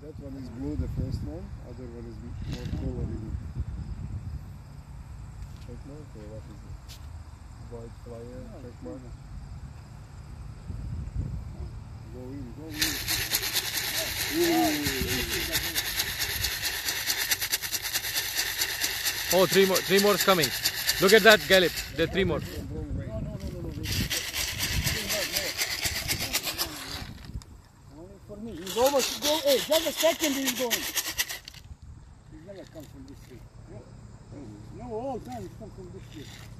That one is blue, the first one. Other one is more coloring. Check mark or what is it? White flyer, check mark. Go in, go in. Oh, three more is coming. Look at that gallop. There are 3 more. No. For me, he's almost go. Hey, just a second, he's going. He's never come from this way. No, all time he's come from this way.